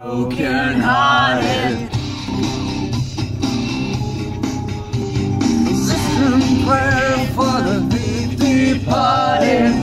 Broken hearted. Listen, prayer for the departed.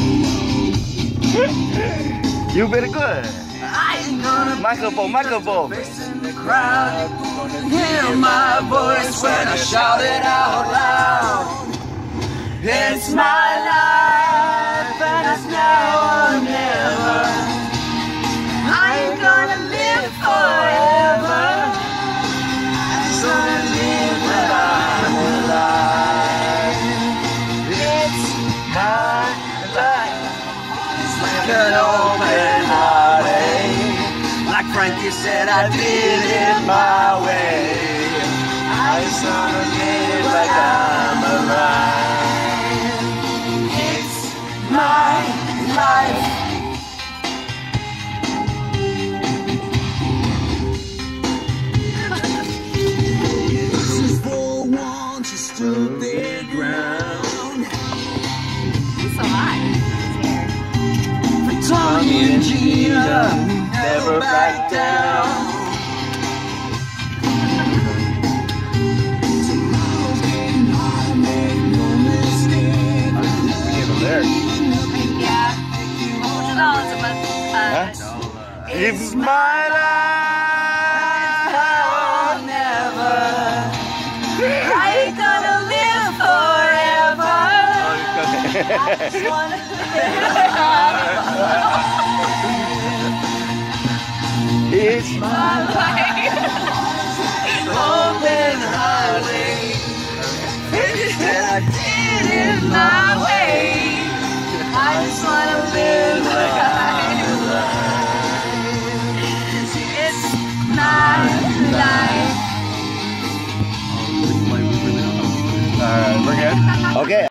You very good. I ain't gonna Microphone. in the crowd. Hear my voice when I shout it out loud. It's my life and it's now or never. I ain't gonna live forever. I'm gonna live when I'm alive. It's my life. It's like an open heartache. Like Frankie said, I did it my way. I just wanna live like I'm alive. It's my life. This is for once you stood their ground. It's so hot. For Tommy and Gina, never back down. Yeah. $100 a month. It's my life Or never. I ain't gonna live forever. I just wanna live. It's My life. Open highway. And I did it my way. I just wanna live like I'm alive. It's my life. we're good. Okay.